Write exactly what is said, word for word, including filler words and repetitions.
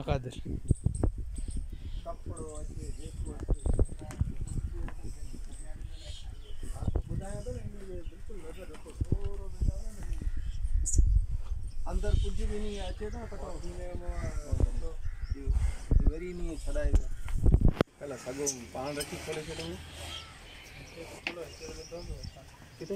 कादर कपड़ो अचे जेको ॿुधायां थो न हिन जो बिल्कुलु नज़र रखो थोरो अंदर कुछ भी नहीं अचे थो त वरी नहीं छॾाए पहला सॻो पाण रखी खोले छॾूं किथे